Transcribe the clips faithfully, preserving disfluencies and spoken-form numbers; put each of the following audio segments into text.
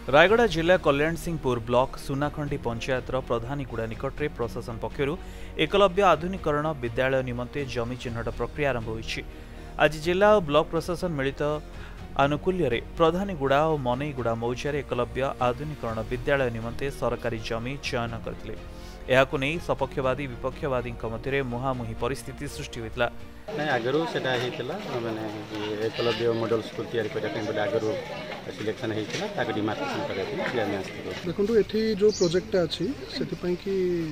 रायगड़ा जिला कल्याण सिंहपुर ब्लॉक सुनाखंडी पंचायत प्रधानीगुड़ा निकट में प्रशासन पक्षर एकलव्य आधुनिकरण विद्यालय निमंते जमी चिन्हट प्रक्रिया आरंभ होईछि। आज जिला और ब्लॉक प्रशासन मिलित आनुकूल्य प्रधानीगुड़ा और मनईगुड़ा मौजार एकलव्य आधुनिकरण विद्यालय निमंते सरकारी जमी चयन करथिले। एहाकु नै सपक्षवादी विपक्षवादी मध्य मुहांमुही परिस्थिति सृष्टि होता। आगु से मैंने एकलव्य मॉडल स्कूल तैयारी आगु सिलेक्शन होता डिमार्केशन करने देखो ये जो प्रोजेक्ट अच्छी से कि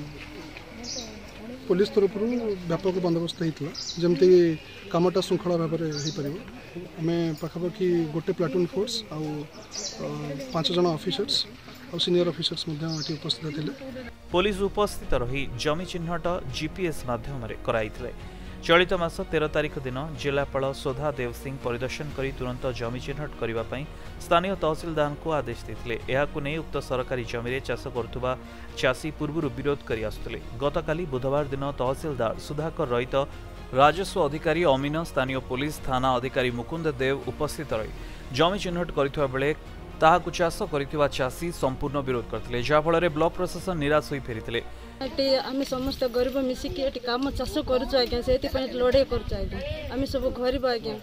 पुलिस तरफ व्यापक बंदोबस्त होता जमती कामटा श्रृंखला भाव में आम पाखापाखि गोटे प्लाटून फोर्स आ पांच जन ऑफिसर्स और सीनियर ऑफिसर्स उपस्थित थे। पुलिस उपस्थित रही जमी चिन्हट जीपीएस माध्यम कराइथिले। चलित मास तेरह तारिख दिन जिलापाल सोधा देव सिंह परिदर्शन कर तुरंत जमी चिन्हट करने स्थानीय तहसिलदार को आदेश देते। एहाकु नै उक्त सरकारी जमी चाष करुवा चाषी पूर्व विरोध कर आसुले। गतकाली बुधवार दिन तहसिलदार सुधाकर रहित राजस्व अधिकारी अमीन स्थानीय पुलिस थाना अधिकारी मुकुंद देव उपस्थित रही जमी चिन्हट करथिबा बेले ताहाकु चाष करिथिबा चाषी संपूर्ण विरोध करथिले, जाफल ब्लॉक प्रशासन निराश होई फेरिथिले। आम समस्त गरीब मिसिकी एटी काम चाष करूँ आज्ञा से लड़े कर सब गरीब आज्ञा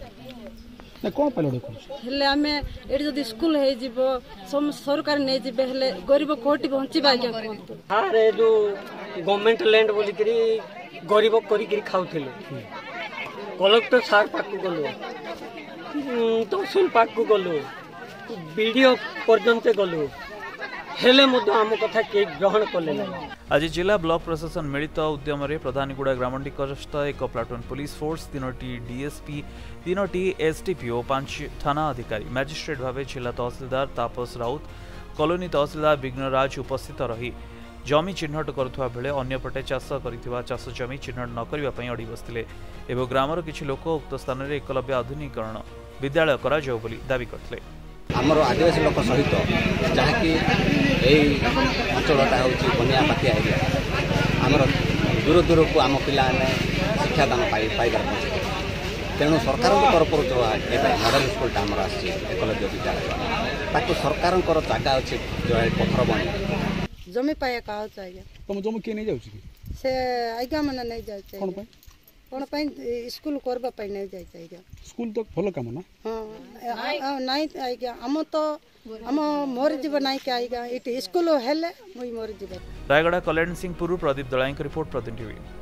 हेले आम ये जदि स्कूल हो सरकार नहीं जीवे हेले गरीब कोटी बंचीबा आज्ञा अरे जो गवर्नमेंट लैंड बोली करी गरीब करी खाऊले कलेक्टर सार पाक गलु तहसील पाक गलु वीडियो पर्यंत गलु हेले आम कथा के ग्रहण कले ना। आज जिला ब्लॉक प्रशासन मिलित उद्यम प्रधानीगुड़ा ग्रामनिकटस्थ एक प्लाटून पुलिस फोर्स तीनोटी डीएसपी तीनोटी एसडीपीओ पांच थाना अधिकारी मैजिस्ट्रेट भाव जिला तहसिलदार तापस राउत कॉलोनी तहसिलदार विघ्नराज उपस्थित रही जमी चिन्हट करुवा बेले अन्यपटे चाष कर चाष जमी चिन्हट न करने अड़ी बसते एवं ग्रामर किछि लोक उक्त स्थान में एकलव्य आधुनिकरण विद्यालय करा जाऊ बोली दाबी करथिले। आमर आदिवासी लोक सहित जहाँकि अंचलटा हूँ बनियापाती एरिया आमर दूर दूर को आम पिला शिक्षादान पाइबार पहुँचे तेणु सरकार तरफ जो मॉडल स्कूलटा आमर आकलव्य विद्यालय ताकि सरकार जगह अच्छे जो पथर बन जमी पाया कहा आज्ञा तुम जमी किए नहीं जाऊँ से आज्ञा मैंने नहीं जाए कौन स्कूल करने नहीं जाए आज्ञा स्कूल तो भल कम ना हाँ नहीं आज्ञा आम तो आम मोर जीव ना आज्ञा ये स्कूल हेले मुई मोर जीव। रायगड़ा कल्याण सिंहपुर प्रदीप दलाई रिपोर्ट प्रतिनिधि।